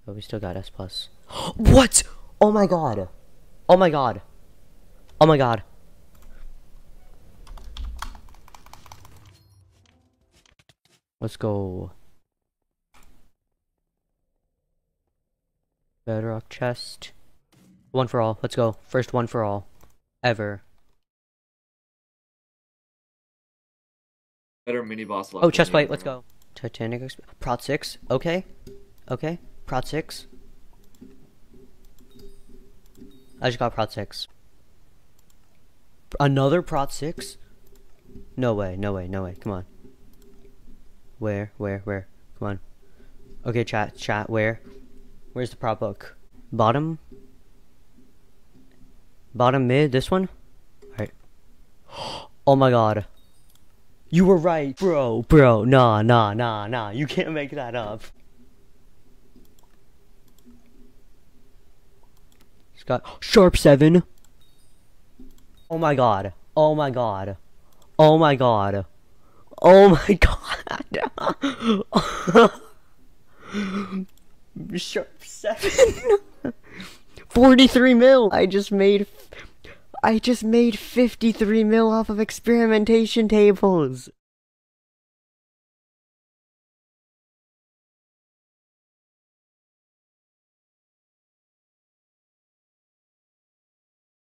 But we still got S+. What? Oh my god. Oh my god. Oh my god. Let's go. Bedrock chest. One for all. Let's go. First one for all. Ever. Better mini boss left. Oh, chest plate. Let's go. Titanic. Prot 6. Okay. Okay. Prot 6. I just got Prot 6. Another Prot 6? No way. No way. No way. Come on. Where? Come on. Okay, chat, where? Where's the prop book? Bottom? Bottom mid, this one? Alright. Oh my god. You were right, bro, nah. You can't make that up. It's got sharp 7. Oh my god. Oh my god. Oh my god. Oh my god. Sharp 7. 43 mil. I just made 53 mil off of experimentation tables.